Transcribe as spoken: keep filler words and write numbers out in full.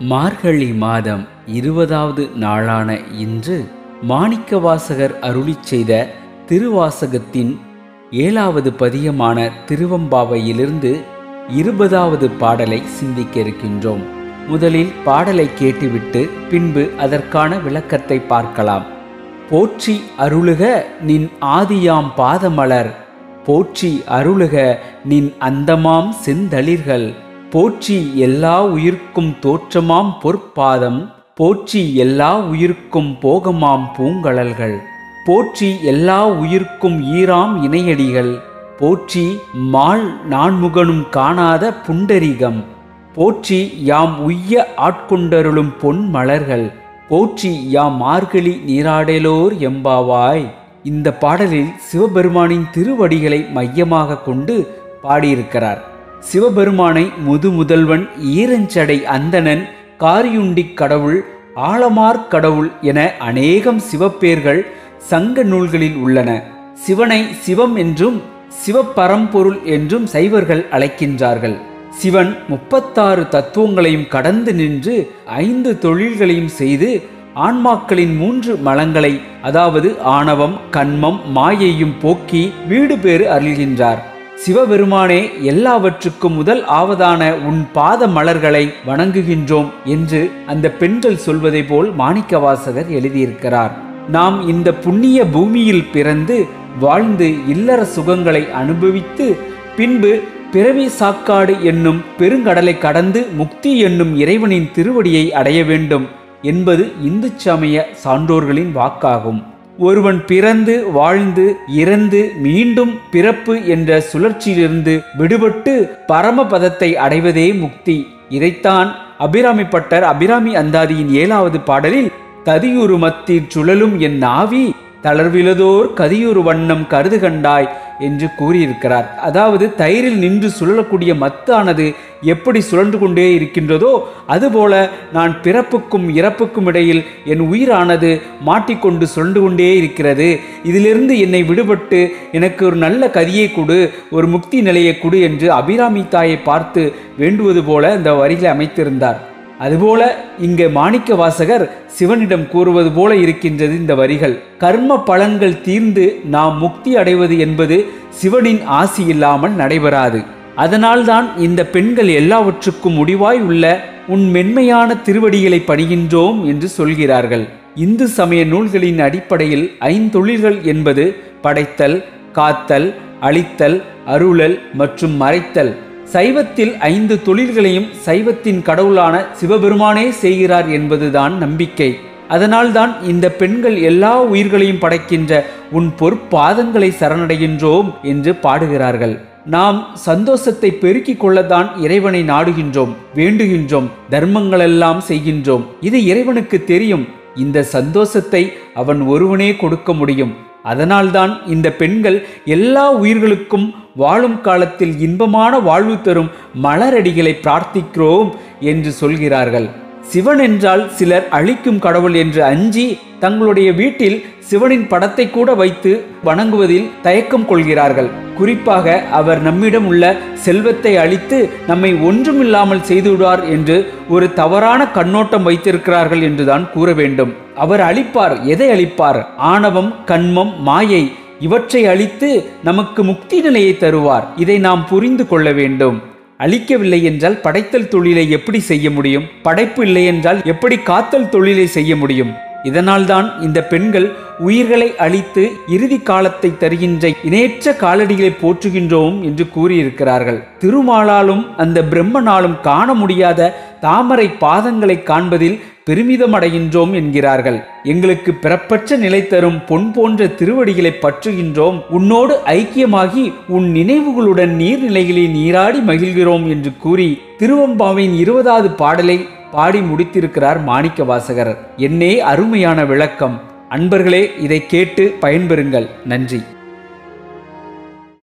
மார்கழி மாதம் இருபதாவது நாளான இன்று மாணிக்கவாசகர் அருளிச் செய்த திருவாசகத்தின் ஏழாவது பதியமான திருவெம்பாவையிலிருந்து இருபதாவது பாடலை சிந்திக்க இருக்கின்றோம். முதலில் பாடலை கேட்டுவிட்டு பின்பு அதற்கான விளக்கத்தை பார்க்கலாம். போற்றி அருளுக நின் ஆதியாம் பாதமலர், போற்றி அருளுக நின் அந்தமாம் செந்தளிர்கள், போற்றி எல்லா உயிர்க்கும் தோற்றமாம் பொற்பாதம், போற்றி எல்லா உயிர்க்கும் போகமாம் பூங்கழல்கள், போற்றி எல்லா உயிர்க்கும் ஈராம் இணையடிகள், போற்றி மால் நான்முகனும் காணாத புண்டரிகம், போற்றி யாம் உய்ய ஆட்கொண்டருளும் பொன் மலர்கள், போற்றி யாம் மார்கழி நீராடலோர் எம்பாவாய். இந்த பாடலில் சிவபெருமானின் திருவடிகளை மையமாக கொண்டு பாடியிருக்கிறார். சிவபெருமானை முது முதல்வன், ஈரஞ்சடை அந்தணன், காரியுண்டி கடவுள், ஆலமார் கடவுள் என அநேகம் சிவப்பேர்கள் சங்க நூல்களில் உள்ளன. சிவனை சிவம் என்றும் சிவபரம்பொருள் என்றும் சைவர்கள் அழைக்கின்றார்கள். சிவன் முப்பத்தாறு தத்துவங்களையும் கடந்து நின்று ஐந்து தொழில்களையும் செய்து ஆன்மாக்களின் மூன்று மலங்களை, அதாவது ஆணவம், கன்மம், மாயையும் போக்கி வீடு பேறு அருள்கின்றார். சிவபெருமானே, எல்லாவற்றுக்கும் முதல் ஆவதான உன் பாத மலர்களை வணங்குகின்றோம் என்று அந்த பெண்கள் சொல்வதை போல் மாணிக்கவாசகர் எழுதியிருக்கிறார். நாம் இந்த புண்ணிய பூமியில் பிறந்து வாழ்ந்து இல்லற சுகங்களை அனுபவித்து பின்பு பிறவி சாக்காடு என்னும் பெருங்கடலை கடந்து முக்தி என்னும் இறைவனின் திருவடியை அடைய வேண்டும் என்பது இந்து சமய சான்றோர்களின் வாக்காகும். ஒருவன் பிறந்து வாழ்ந்து இறந்து மீண்டும் பிறப்பு என்ற சுழற்சியிலிருந்து விடுபட்டு பரமபதத்தை அடைவதே முக்தி. இதைத்தான் அபிராமி பட்டர் அபிராமி அந்தாதியின் ஏழாவது பாடலில் ததியுரு மத்திற் சுழலும் என் ஆவி தளர்விலதோர் கதியுரு வண்ணம் கருது கண்டாய் என்று கூறியிருக்கிறார். அதாவது தயிரில் நின்று சுழலக்கூடிய மத்தானது எப்படி சுழன்று கொண்டே இருக்கின்றதோ அதுபோல நான் பிறப்புக்கும் இறப்புக்கும் இடையில் என் உயிரானது மாட்டிக்கொண்டு சுழன்று கொண்டே இருக்கிறது. இதிலிருந்து என்னை விடுபட்டு எனக்கு ஒரு நல்ல கதியை கொடு, ஒரு முக்தி நிலையை கொடு என்று அபிராமி தாயை பார்த்து வேண்டுவது போல இந்த வரிகளை அமைத்திருந்தார். அதுபோல இங்கே மாணிக்க வாசகர் சிவனிடம் கூறுவது போல இருக்கின்றது இந்த வரிகள். கர்ம பலன்கள் தீர்ந்து நாம் முக்தி அடைவது என்பது சிவனின் ஆசி இல்லாமல் நடைபெறாது. அதனால்தான் இந்த பெண்கள் எல்லாவற்றுக்கும் முடிவாய் உள்ள உன் மென்மையான திருவடிகளை பணிகின்றோம் என்று சொல்கிறார்கள். இந்து சமய நூல்களின் அடிப்படையில் ஐந்தொழில்கள் என்பது படைத்தல், காத்தல், அழித்தல், அருளல் மற்றும் மறைத்தல். சைவத்தில் ஐந்து தொழில்களையும் சைவத்தின் கடவுளான சிவபெருமானே செய்கிறார் என்பதுதான் நம்பிக்கை. அதனால்தான் இந்த பெண்கள் எல்லா உயிர்களையும் படைக்கின்ற உன் பொற்பாதங்களை சரணடைகின்றோம் என்று பாடுகிறார்கள். நாம் சந்தோஷத்தை பெருக்கிக் கொள்ளத்தான் இறைவனை நாடுகின்றோம், வேண்டுகின்றோம், தர்மங்களெல்லாம் செய்கின்றோம். இது இறைவனுக்கு தெரியும். இந்த சந்தோஷத்தை அவன் ஒருவனே கொடுக்க முடியும். அதனால்தான் இந்த பெண்கள் எல்லா உயிர்களுக்கும் வாழும் காலத்தில் இன்பமான வாழ்வு தரும் மலரடிகளை பிரார்த்திக்கிறோம் என்று சொல்கிறார்கள். சிவன் என்றால் சிலர் அழிக்கும் கடவுள் என்று அஞ்சி தங்களுடைய வீட்டில் சிவனின் படத்தை கூட வைத்து வணங்குவதில் தயக்கம் கொள்கிறார்கள். குறிப்பாக அவர் நம்மிடம் உள்ள செல்வத்தை அழித்து நம்மை ஒன்றுமில்லாமல் செய்துவிடுவார் என்று ஒரு தவறான கண்ணோட்டம் வைத்திருக்கிறார்கள் என்றுதான் கூற வேண்டும். அவர் அழிப்பார். எதை அழிப்பார்? ஆணவம், கன்மம், மாயை இவற்றை அழித்து நமக்கு முக்தி நிலையை தருவார். இதை நாம் புரிந்து கொள்ள வேண்டும். அழிக்கவில்லை என்றால் படைத்தல் தொழிலை எப்படி செய்ய முடியும்? படைப்பு இல்லை என்றால் எப்படி காத்தல் தொழிலை செய்ய முடியும்? இதனால்தான் இந்த பெண்கள் உயிர்களை அழித்து இறுதி காலத்தை தருகின்ற இணையற்ற காலடிகளை போற்றுகின்றோம் என்று கூறியிருக்கிறார்கள். திருமாலாலும் அந்த பிரம்மனாலும் காண முடியாத தாமரை பாதங்களை காண்பதில் பெருமிதம் அடைகின்றோம் என்கிறார்கள். எங்களுக்கு பிறப்பற்ற நிலை தரும் பொன் போன்ற திருவடிகளை பற்றுகின்றோம். உன்னோடு ஐக்கியமாகி உன் நினைவுகளுடன் நீர்நிலைகளில் நீராடி மகிழ்கிறோம் என்று கூறி திருவெம்பாவையின் இருபதாவது பாடலை பாடி முடித்திருக்கிறார் மாணிக்க வாசகர். என்னே அருமையான விளக்கம். அன்பர்களே, இதை கேட்டு பயன்பெறுங்கள். நன்றி.